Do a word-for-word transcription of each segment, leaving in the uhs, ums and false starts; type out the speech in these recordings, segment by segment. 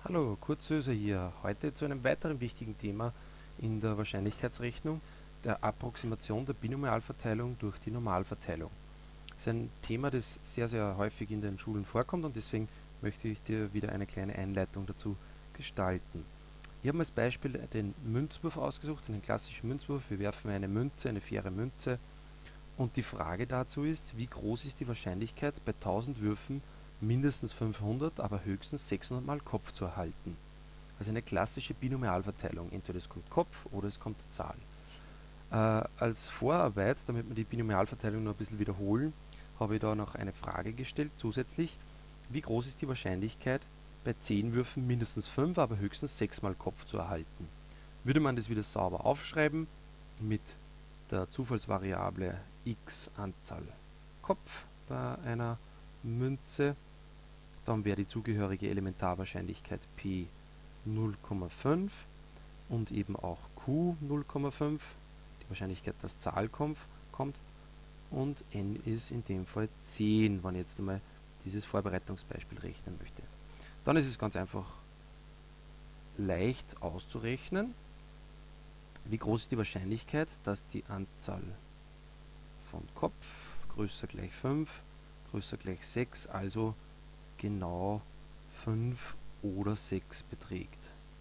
Hallo, Kurt Söser hier. Heute zu einem weiteren wichtigen Thema in der Wahrscheinlichkeitsrechnung, der Approximation der Binomialverteilung durch die Normalverteilung. Das ist ein Thema, das sehr, sehr häufig in den Schulen vorkommt und deswegen möchte ich dir wieder eine kleine Einleitung dazu gestalten. Ich habe mir als Beispiel den Münzwurf ausgesucht, einen klassischen Münzwurf. Wir werfen eine Münze, eine faire Münze, und die Frage dazu ist, wie groß ist die Wahrscheinlichkeit, bei tausend Würfen mindestens fünfhundert, aber höchstens sechshundert Mal Kopf zu erhalten. Also eine klassische Binomialverteilung. Entweder es kommt Kopf oder es kommt Zahl. Äh, als Vorarbeit, damit wir die Binomialverteilung noch ein bisschen wiederholen, habe ich da noch eine Frage gestellt zusätzlich. Wie groß ist die Wahrscheinlichkeit, bei zehn Würfen mindestens fünf, aber höchstens sechs Mal Kopf zu erhalten? Würde man das wieder sauber aufschreiben mit der Zufallsvariable x Anzahl Kopf bei einer Münze, dann wäre die zugehörige Elementarwahrscheinlichkeit p null Komma fünf und eben auch q null Komma fünf, die Wahrscheinlichkeit, dass Zahl kommt, und n ist in dem Fall zehn, wenn ich jetzt einmal dieses Vorbereitungsbeispiel rechnen möchte. Dann ist es ganz einfach leicht auszurechnen, wie groß ist die Wahrscheinlichkeit, dass die Anzahl von Kopf größer gleich fünf, größer gleich sechs, also genau fünf oder sechs beträgt.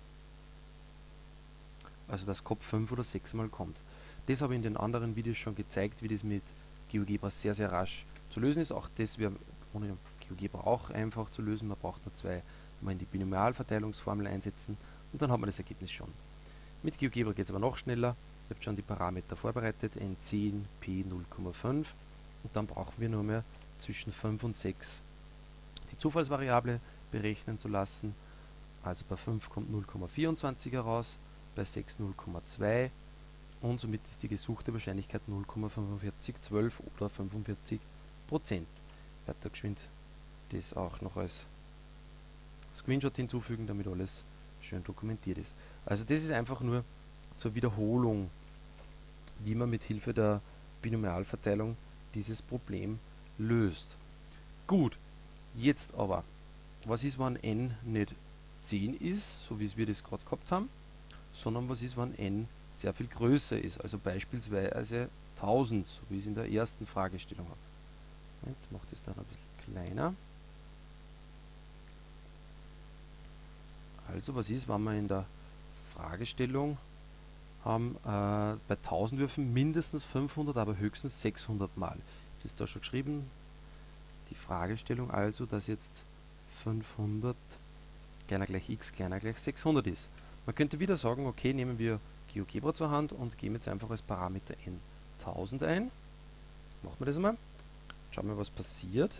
Also dass Kopf fünf oder sechs mal kommt. Das habe ich in den anderen Videos schon gezeigt, wie das mit GeoGebra sehr, sehr rasch zu lösen ist. Auch das wäre ohne GeoGebra auch einfach zu lösen. Man braucht nur zwei mal in die Binomialverteilungsformel einsetzen und dann hat man das Ergebnis schon. Mit GeoGebra geht es aber noch schneller. Ihr habt schon die Parameter vorbereitet, n zehn, p null Komma fünf, und dann brauchen wir nur mehr zwischen fünf und sechs die Zufallsvariable berechnen zu lassen. Also bei fünf kommt null Komma vierundzwanzig heraus, bei sechs null Komma zwei, und somit ist die gesuchte Wahrscheinlichkeit null Komma fünfundvierzig zwölf oder fünfundvierzig Prozent. Ich werde da geschwind das auch noch als Screenshot hinzufügen, damit alles schön dokumentiert ist. Also das ist einfach nur zur Wiederholung, wie man mit Hilfe der Binomialverteilung dieses Problem löst. Gut, jetzt aber, was ist, wenn n nicht zehn ist, so wie wir das gerade gehabt haben, sondern was ist, wenn n sehr viel größer ist, also beispielsweise tausend, so wie ich es in der ersten Fragestellung habe. Ich mache das dann ein bisschen kleiner. Also was ist, wenn wir in der Fragestellung haben, äh, bei tausend Würfen mindestens fünfhundert, aber höchstens sechshundert Mal. Das ist da schon geschrieben, die Fragestellung also, dass jetzt fünfhundert kleiner gleich x kleiner gleich sechshundert ist. Man könnte wieder sagen, okay, nehmen wir GeoGebra zur Hand und geben jetzt einfach als Parameter n tausend ein. Machen wir das mal. Schauen wir, was passiert.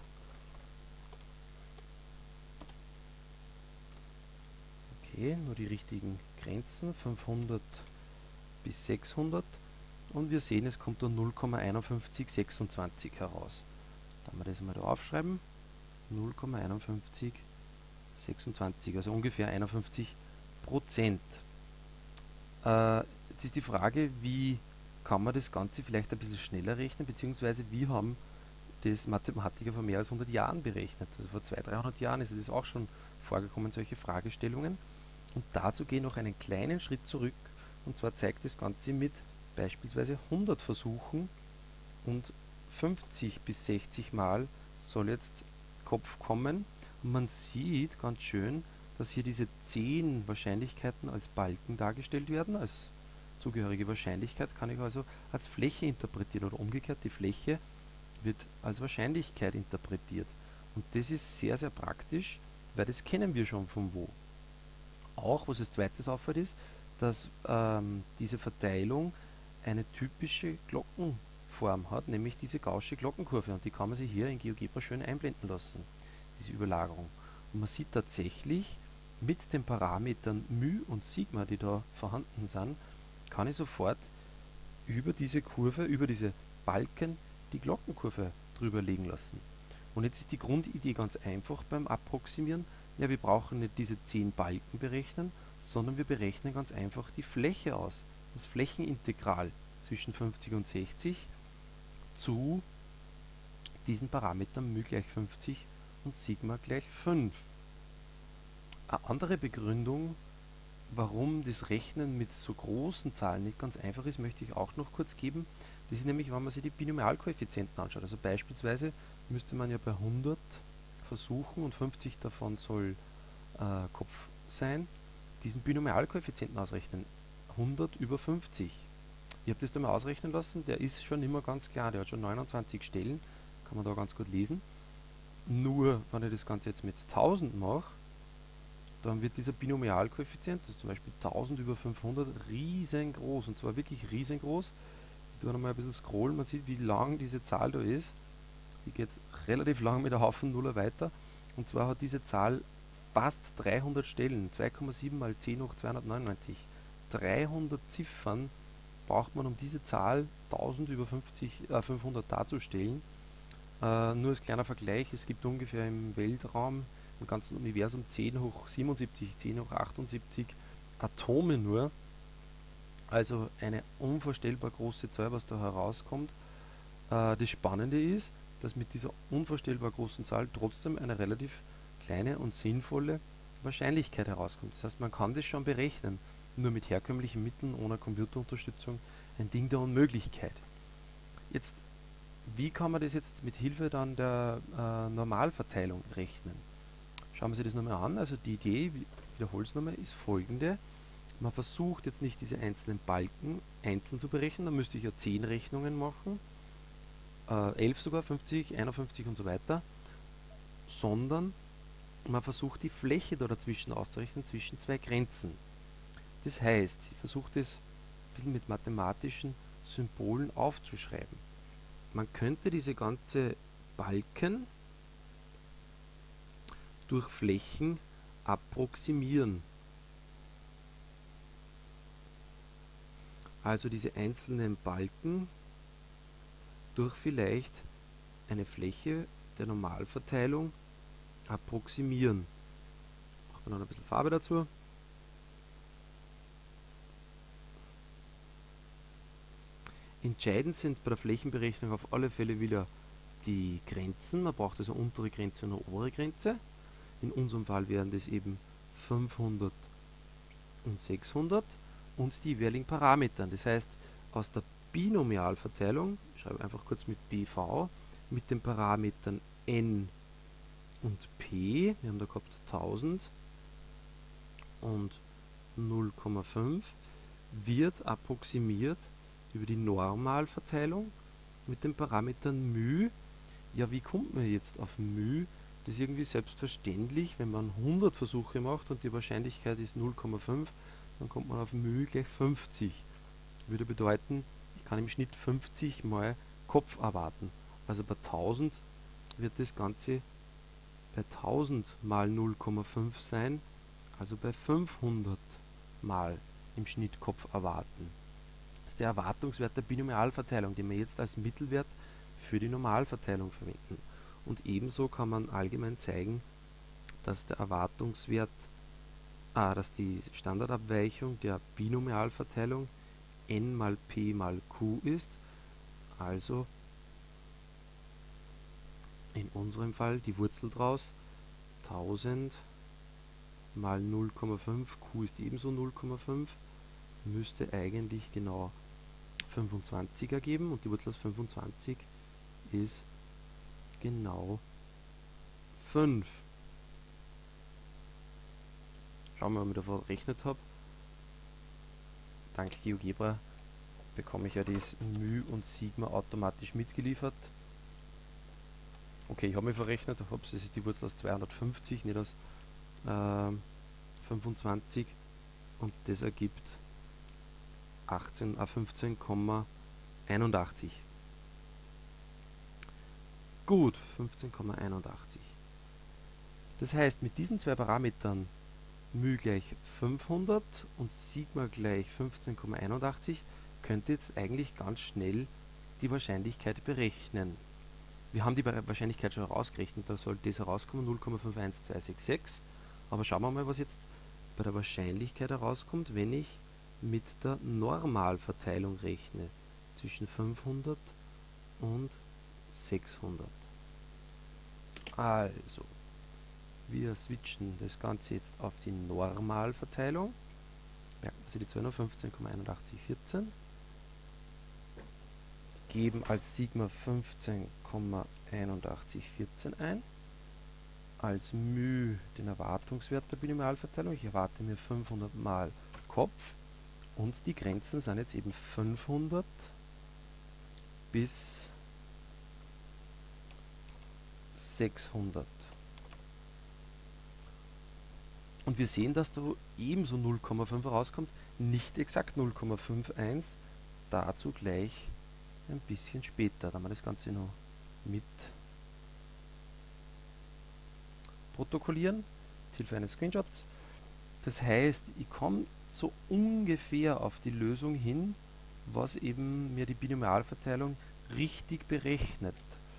Okay, nur die richtigen Grenzen, fünfhundert bis sechshundert, und wir sehen, es kommt dann null Komma einundfünfzig sechsundzwanzig heraus. Dann wir das mal da aufschreiben, null Komma einundfünfzig sechsundzwanzig, also ungefähr einundfünfzig Prozent. Äh, jetzt ist die Frage, wie kann man das Ganze vielleicht ein bisschen schneller rechnen, beziehungsweise wie haben das Mathematiker vor mehr als hundert Jahren berechnet. Also vor zweihundert, dreihundert Jahren ist es auch schon vorgekommen, solche Fragestellungen. Und dazu gehe ich noch einen kleinen Schritt zurück, und zwar zeigt das Ganze mit beispielsweise hundert Versuchen, und fünfzig bis sechzig Mal soll jetzt Kopf kommen. Und man sieht ganz schön, dass hier diese zehn Wahrscheinlichkeiten als Balken dargestellt werden, als zugehörige Wahrscheinlichkeit kann ich also als Fläche interpretieren, oder umgekehrt, die Fläche wird als Wahrscheinlichkeit interpretiert. Und das ist sehr, sehr praktisch, weil das kennen wir schon von wo. Auch, was als zweites auffällt, ist, dass ähm, diese Verteilung eine typische Glockenform hat, nämlich diese gaußsche Glockenkurve. Und die kann man sich hier in GeoGebra schön einblenden lassen, diese Überlagerung. Und man sieht tatsächlich, mit den Parametern μ und Sigma, die da vorhanden sind, kann ich sofort über diese Kurve, über diese Balken, die Glockenkurve drüber legen lassen. Und jetzt ist die Grundidee ganz einfach beim Approximieren. Ja, wir brauchen nicht diese zehn Balken berechnen, sondern wir berechnen ganz einfach die Fläche aus. Das Flächenintegral zwischen fünfzig und sechzig zu diesen Parametern μ gleich fünfzig und Sigma gleich fünf. Eine andere Begründung, warum das Rechnen mit so großen Zahlen nicht ganz einfach ist, möchte ich auch noch kurz geben. Das ist nämlich, wenn man sich die Binomialkoeffizienten anschaut. Also beispielsweise müsste man ja bei hundert versuchen und fünfzig davon soll äh, Kopf sein, diesen Binomialkoeffizienten ausrechnen. hundert über fünfzig. Ich habe das da mal ausrechnen lassen, der ist schon immer ganz klar, der hat schon neunundzwanzig Stellen, kann man da ganz gut lesen. Nur, wenn ich das Ganze jetzt mit tausend mache, dann wird dieser Binomialkoeffizient, das ist zum Beispiel tausend über fünfhundert, riesengroß, und zwar wirklich riesengroß. Ich tue nochmal ein bisschen scrollen, man sieht, wie lang diese Zahl da ist. Die geht relativ lang mit einem Haufen Nuller weiter, und zwar hat diese Zahl fast dreihundert Stellen, zwei Komma sieben mal zehn hoch zweihundertneunundneunzig. dreihundert Ziffern braucht man, um diese Zahl tausend über fünfzig, äh, fünfhundert darzustellen. Äh, nur als kleiner Vergleich, es gibt ungefähr im Weltraum, im ganzen Universum zehn hoch siebenundsiebzig, zehn hoch achtundsiebzig Atome nur. Also eine unvorstellbar große Zahl, was da herauskommt. Äh, das Spannende ist, dass mit dieser unvorstellbar großen Zahl trotzdem eine relativ kleine und sinnvolle Wahrscheinlichkeit herauskommt. Das heißt, man kann das schon berechnen, nur mit herkömmlichen Mitteln, ohne Computerunterstützung, ein Ding der Unmöglichkeit. Jetzt, wie kann man das jetzt mit Hilfe dann der äh, Normalverteilung rechnen? Schauen wir uns das nochmal an. Also die Idee, ich wiederhole es nochmal, ist folgende. Man versucht jetzt nicht diese einzelnen Balken einzeln zu berechnen, dann müsste ich ja zehn Rechnungen machen, äh, elf sogar, fünfzig, einundfünfzig und so weiter, sondern man versucht die Fläche da dazwischen auszurechnen, zwischen zwei Grenzen. Das heißt, ich versuche das ein bisschen mit mathematischen Symbolen aufzuschreiben. Man könnte diese ganze Balken durch Flächen approximieren. Also diese einzelnen Balken durch vielleicht eine Fläche der Normalverteilung approximieren. Machen wir noch ein bisschen Farbe dazu. Entscheidend sind bei der Flächenberechnung auf alle Fälle wieder die Grenzen. Man braucht also untere Grenze und eine obere Grenze. In unserem Fall wären das eben fünfhundert und sechshundert und die jeweiligen Parametern. Das heißt, aus der Binomialverteilung, ich schreibe einfach kurz mit B V, mit den Parametern n und p, wir haben da gehabt tausend und null Komma fünf, wird approximiert über die Normalverteilung mit den Parametern μ. Ja, wie kommt man jetzt auf μ? Das ist irgendwie selbstverständlich, wenn man hundert Versuche macht und die Wahrscheinlichkeit ist null Komma fünf, dann kommt man auf μ gleich fünfzig. Würde bedeuten, ich kann im Schnitt fünfzig mal Kopf erwarten. Also bei tausend wird das Ganze bei tausend mal null Komma fünf sein, also bei fünfhundert mal im Schnitt Kopf erwarten. Das ist der Erwartungswert der Binomialverteilung, den wir jetzt als Mittelwert für die Normalverteilung verwenden. Und ebenso kann man allgemein zeigen, dass der Erwartungswert, ah, dass die Standardabweichung der Binomialverteilung n mal p mal q ist, also in unserem Fall die Wurzel draus, tausend mal null Komma fünf, q ist ebenso null Komma fünf, müsste eigentlich genau fünfundzwanzig ergeben und die Wurzel aus fünfundzwanzig ist genau fünf. Schauen wir mal, ob ich da verrechnet habe. Dank GeoGebra bekomme ich ja das μ und Sigma automatisch mitgeliefert. Okay, ich habe mich verrechnet, das ist die Wurzel aus zweihundertfünfzig, nicht aus äh, fünfundzwanzig, und das ergibt achtzehn, äh, fünfzehn Komma einundachtzig. Gut, fünfzehn Komma einundachtzig. Das heißt, mit diesen zwei Parametern μ gleich fünfhundert und Sigma gleich fünfzehn Komma einundachtzig könnte jetzt eigentlich ganz schnell die Wahrscheinlichkeit berechnen. Wir haben die Wahrscheinlichkeit schon herausgerechnet, da sollte das herauskommen, null Komma fünf eins zwei sechs sechs. Aber schauen wir mal, was jetzt bei der Wahrscheinlichkeit herauskommt, wenn ich mit der Normalverteilung rechne zwischen fünfhundert und sechshundert. Also, wir switchen das Ganze jetzt auf die Normalverteilung. Merken Sie die zweihundertfünfzehn Komma einundachtzig vierzehn. Geben als Sigma fünfzehn Komma einundachtzig vierzehn ein. Als μ den Erwartungswert der Binomialverteilung. Ich erwarte mir fünfhundert mal Kopf. Und die Grenzen sind jetzt eben fünfhundert bis sechshundert. Und wir sehen, dass da ebenso null Komma fünf rauskommt, nicht exakt null Komma einundfünfzig, dazu gleich ein bisschen später, da wir das Ganze noch mit protokollieren, mit Hilfe eines Screenshots. Das heißt, ich komme so ungefähr auf die Lösung hin, was eben mir die Binomialverteilung richtig berechnet.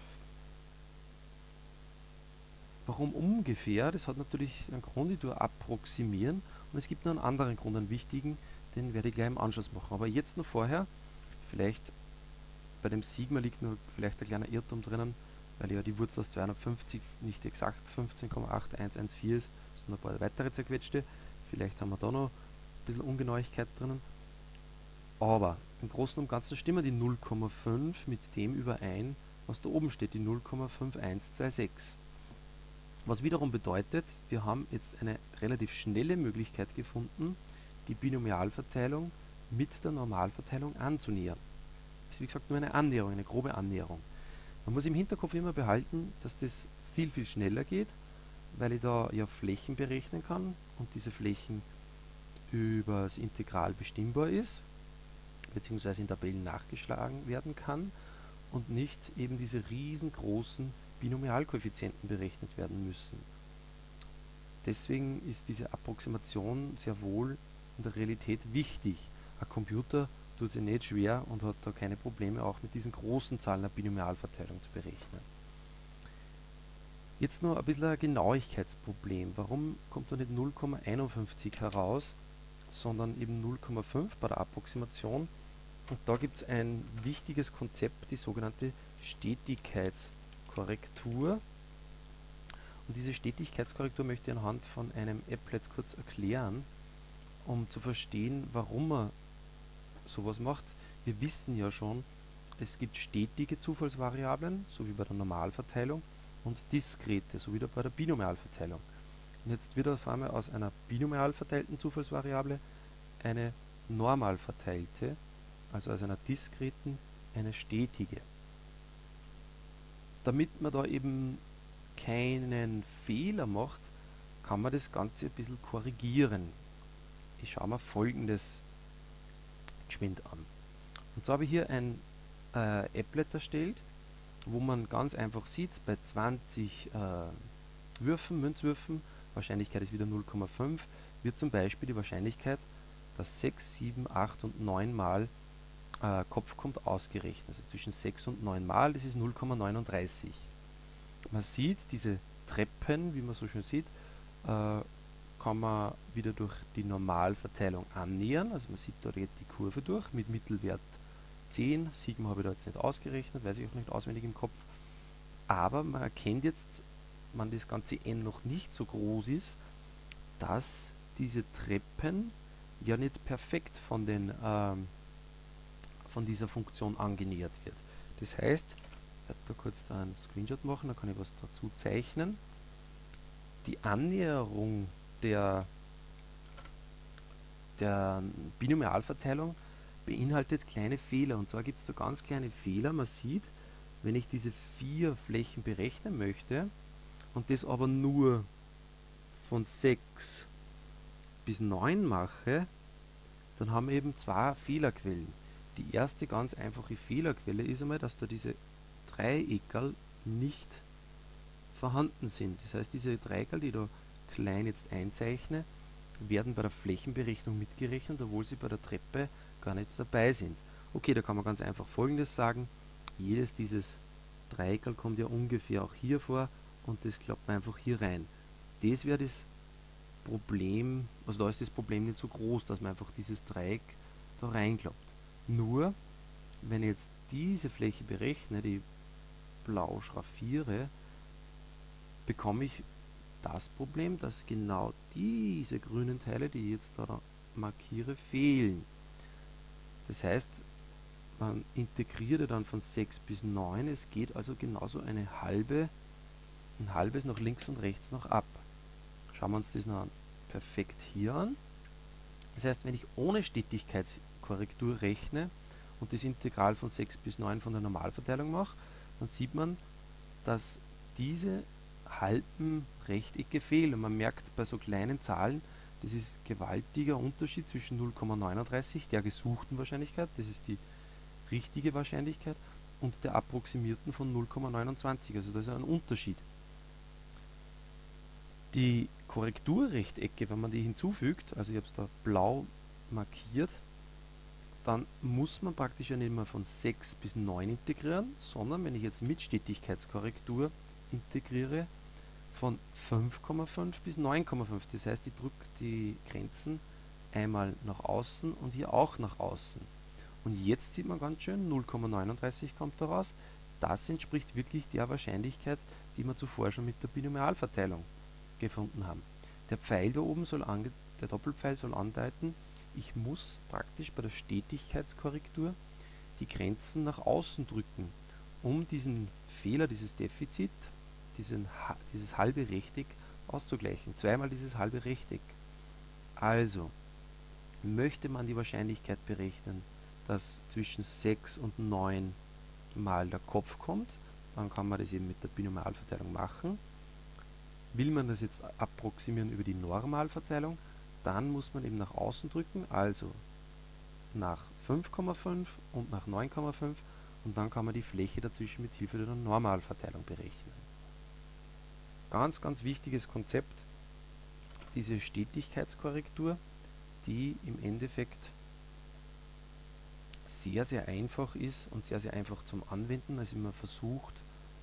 Warum ungefähr? Das hat natürlich einen Grund, ich tue approximieren, und es gibt noch einen anderen Grund, einen wichtigen, den werde ich gleich im Anschluss machen. Aber jetzt noch vorher, vielleicht bei dem Sigma liegt noch vielleicht ein kleiner Irrtum drinnen, weil ja die Wurzel aus zweihundertfünfzig nicht exakt fünfzehn Komma acht eins eins vier ist, sondern ein paar weitere zerquetschte. Vielleicht haben wir da noch ein bisschen Ungenauigkeit drinnen. Aber im Großen und Ganzen stimmen die null Komma fünf mit dem überein, was da oben steht, die null Komma fünf eins zwei sechs. Was wiederum bedeutet, wir haben jetzt eine relativ schnelle Möglichkeit gefunden, die Binomialverteilung mit der Normalverteilung anzunähern. Das ist wie gesagt nur eine Annäherung, eine grobe Annäherung. Man muss im Hinterkopf immer behalten, dass das viel, viel schneller geht, weil ich da ja Flächen berechnen kann und diese Flächen über das Integral bestimmbar ist, beziehungsweise in Tabellen nachgeschlagen werden kann und nicht eben diese riesengroßen Binomialkoeffizienten berechnet werden müssen. Deswegen ist diese Approximation sehr wohl in der Realität wichtig. Ein Computer tut sich nicht schwer und hat da keine Probleme, auch mit diesen großen Zahlen eine Binomialverteilung zu berechnen. Jetzt noch ein bisschen ein Genauigkeitsproblem. Warum kommt da nicht null Komma einundfünfzig heraus, sondern eben null Komma fünf bei der Approximation? Und da gibt es ein wichtiges Konzept, die sogenannte Stetigkeitskorrektur. Und diese Stetigkeitskorrektur möchte ich anhand von einem Applet kurz erklären, um zu verstehen, warum man sowas macht. Wir wissen ja schon, es gibt stetige Zufallsvariablen, so wie bei der Normalverteilung, und diskrete, so wie bei der Binomialverteilung. Und jetzt wird auf einmal aus einer binomial verteilten Zufallsvariable eine normal verteilte, also aus einer diskreten eine stetige. Damit man da eben keinen Fehler macht, kann man das Ganze ein bisschen korrigieren. Ich schaue mir folgendes geschwind an. Und zwar habe ich hier ein äh, Applet erstellt, wo man ganz einfach sieht, bei zwanzig äh, Würfen, Münzwürfen, Wahrscheinlichkeit ist wieder null Komma fünf, wird zum Beispiel die Wahrscheinlichkeit, dass sechs, sieben, acht und neun Mal äh, Kopf kommt, ausgerechnet. Also zwischen sechs und neun Mal, das ist null Komma neununddreißig. Man sieht, diese Treppen, wie man so schön sieht, äh, kann man wieder durch die Normalverteilung annähern. Also man sieht, da geht die Kurve durch mit Mittelwert zehn. Sigma habe ich da jetzt nicht ausgerechnet, weiß ich auch nicht auswendig im Kopf. Aber man erkennt jetzt, wenn das ganze n noch nicht so groß ist, dass diese Treppen ja nicht perfekt von, den, ähm, von dieser Funktion angenähert wird. Das heißt, ich werde da kurz da einen Screenshot machen, da kann ich was dazu zeichnen. Die Annäherung der, der Binomialverteilung beinhaltet kleine Fehler. Und zwar gibt es da ganz kleine Fehler. Man sieht, wenn ich diese vier Flächen berechnen möchte und das aber nur von sechs bis neun mache, dann haben wir eben zwei Fehlerquellen. Die erste ganz einfache Fehlerquelle ist einmal, dass da diese Dreieckerl nicht vorhanden sind. Das heißt, diese Dreieckerl, die ich da klein jetzt einzeichne, werden bei der Flächenberechnung mitgerechnet, obwohl sie bei der Treppe gar nicht dabei sind. Okay, da kann man ganz einfach Folgendes sagen. Jedes dieses Dreieckerl kommt ja ungefähr auch hier vor und das klappt man einfach hier rein. Das wäre das Problem, also da ist das Problem nicht so groß, dass man einfach dieses Dreieck da reinklappt. Nur, wenn ich jetzt diese Fläche berechne, die blau schraffiere, bekomme ich das Problem, dass genau diese grünen Teile, die ich jetzt da markiere, fehlen. Das heißt, man integriert dann von sechs bis neun, es geht also genauso eine halbe, ein halbes nach links und rechts noch ab. Schauen wir uns das noch perfekt hier an. Das heißt, wenn ich ohne Stetigkeitskorrektur rechne und das Integral von sechs bis neun von der Normalverteilung mache, dann sieht man, dass diese halben Rechtecke fehlen. Und man merkt bei so kleinen Zahlen, das ist ein gewaltiger Unterschied zwischen null Komma neununddreißig, der gesuchten Wahrscheinlichkeit, das ist die richtige Wahrscheinlichkeit, und der approximierten von null Komma neunundzwanzig. Also das ist ein Unterschied. Die Korrekturrechtecke, wenn man die hinzufügt, also ich habe es da blau markiert, dann muss man praktisch ja nicht mehr von sechs bis neun integrieren, sondern wenn ich jetzt mit Stetigkeitskorrektur integriere, von fünf Komma fünf bis neun Komma fünf. Das heißt, ich drücke die Grenzen einmal nach außen und hier auch nach außen. Und jetzt sieht man ganz schön, null Komma neununddreißig kommt daraus. Das entspricht wirklich der Wahrscheinlichkeit, die wir zuvor schon mit der Binomialverteilung gefunden haben. Der Pfeil da oben soll ange der Doppelpfeil soll andeuten, ich muss praktisch bei der Stetigkeitskorrektur die Grenzen nach außen drücken, um diesen Fehler, dieses Defizit, diesen, dieses halbe Rechteck auszugleichen. Zweimal dieses halbe Rechteck. Also, möchte man die Wahrscheinlichkeit berechnen, dass zwischen sechs und neun mal der Kopf kommt, dann kann man das eben mit der Binomialverteilung machen. Will man das jetzt approximieren über die Normalverteilung, dann muss man eben nach außen drücken, also nach fünf Komma fünf und nach neun Komma fünf, und dann kann man die Fläche dazwischen mit Hilfe der Normalverteilung berechnen. Ganz, ganz wichtiges Konzept, diese Stetigkeitskorrektur, die im Endeffekt sehr, sehr einfach ist und sehr, sehr einfach zum Anwenden, also man versucht,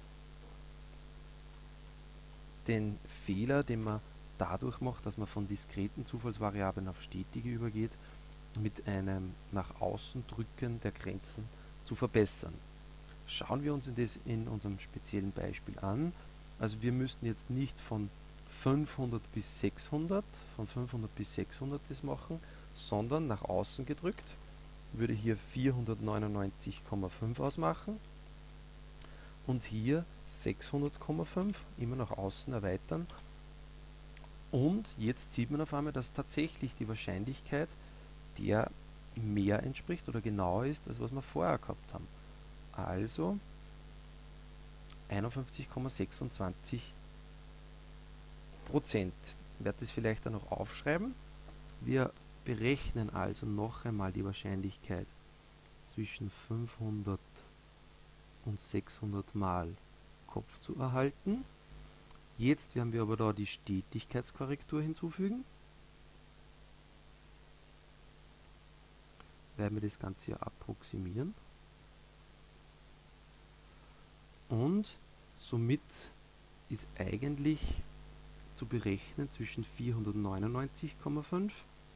den Fehler, den man dadurch macht, dass man von diskreten Zufallsvariablen auf stetige übergeht, mit einem nach außen drücken der Grenzen zu verbessern. Schauen wir uns das in unserem speziellen Beispiel an. Also wir müssten jetzt nicht von fünfhundert bis sechshundert, von fünfhundert bis sechshundert das machen, sondern nach außen gedrückt, würde hier vierhundertneunundneunzig Komma fünf ausmachen und hier sechshundert Komma fünf, immer nach außen erweitern. Und jetzt sieht man auf einmal, dass tatsächlich die Wahrscheinlichkeit der mehr entspricht oder genauer ist, als was wir vorher gehabt haben. Also einundfünfzig Komma sechsundzwanzig Prozent. Ich werde das vielleicht dann noch aufschreiben. Wir berechnen also noch einmal die Wahrscheinlichkeit zwischen fünfhundert und sechshundert mal Kopf zu erhalten. Jetzt werden wir aber da die Stetigkeitskorrektur hinzufügen. Werden wir das Ganze hier approximieren. Und somit ist eigentlich zu berechnen zwischen vierhundertneunundneunzig Komma fünf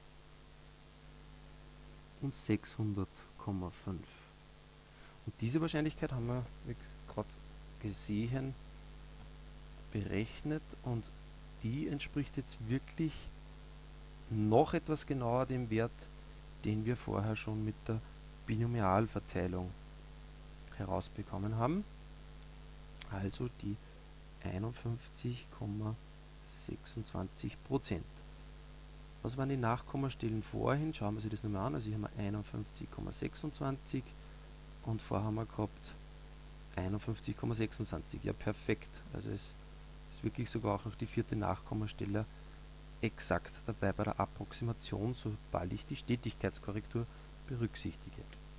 und sechshundert Komma fünf. Und diese Wahrscheinlichkeit haben wir, wie gerade gesehen, berechnet, und die entspricht jetzt wirklich noch etwas genauer dem Wert, den wir vorher schon mit der Binomialverteilung herausbekommen haben. Also die einundfünfzig Komma sechsundzwanzig Prozent. Was waren die Nachkommastellen vorhin? Schauen wir uns das nochmal an. Also hier haben wir einundfünfzig Komma sechsundzwanzig und vorher haben wir gehabt einundfünfzig Komma sechsundzwanzig. Ja, perfekt. Also es ist wirklich sogar auch noch die vierte Nachkommastelle exakt dabei bei der Approximation, sobald ich die Stetigkeitskorrektur berücksichtige.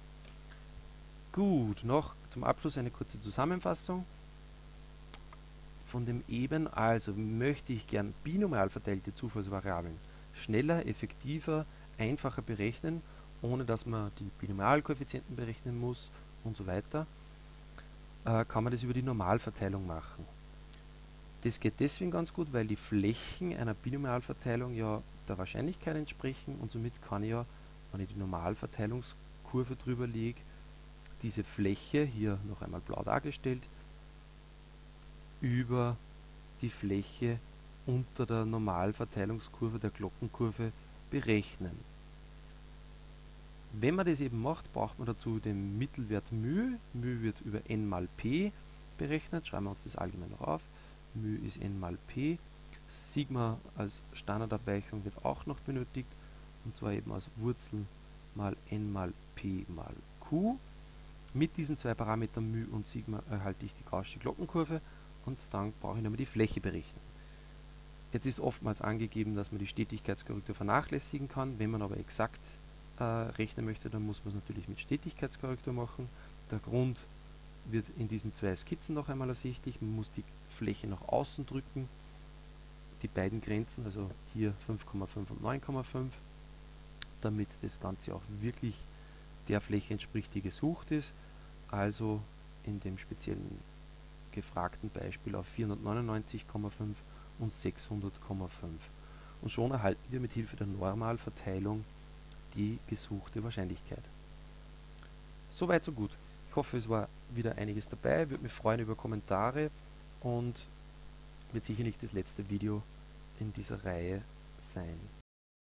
Gut, noch zum Abschluss eine kurze Zusammenfassung von dem eben. Also möchte ich gern binomial verteilte Zufallsvariablen schneller, effektiver, einfacher berechnen, ohne dass man die Binomialkoeffizienten berechnen muss und so weiter, äh, kann man das über die Normalverteilung machen. Das geht deswegen ganz gut, weil die Flächen einer Binomialverteilung ja der Wahrscheinlichkeit entsprechen, und somit kann ich ja, wenn ich die Normalverteilungskurve drüber lege, diese Fläche, hier noch einmal blau dargestellt, über die Fläche unter der Normalverteilungskurve, der Glockenkurve, berechnen. Wenn man das eben macht, braucht man dazu den Mittelwert μ. μ wird über n mal p berechnet. Schreiben wir uns das allgemein noch auf. μ ist n mal p. Sigma als Standardabweichung wird auch noch benötigt, und zwar eben aus Wurzel mal n mal p mal q. Mit diesen zwei Parametern μ und Sigma erhalte ich die gaußsche Glockenkurve, und dann brauche ich nochmal die Fläche berechnen. Jetzt ist oftmals angegeben, dass man die Stetigkeitskorrektur vernachlässigen kann. Wenn man aber exakt äh, rechnen möchte, dann muss man es natürlich mit Stetigkeitskorrektur machen. Der Grund wird in diesen zwei Skizzen noch einmal ersichtlich. Man muss die Fläche nach außen drücken, die beiden Grenzen, also hier fünf Komma fünf und neun Komma fünf, damit das Ganze auch wirklich der Fläche entspricht, die gesucht ist. Also in dem speziellen gefragten Beispiel auf vierhundertneunundneunzig Komma fünf und sechshundert Komma fünf. Und schon erhalten wir mit Hilfe der Normalverteilung die gesuchte Wahrscheinlichkeit. Soweit so gut. Ich hoffe, es war wieder einiges dabei. Würde mich freuen über Kommentare, und wird sicher nicht das letzte Video in dieser Reihe sein.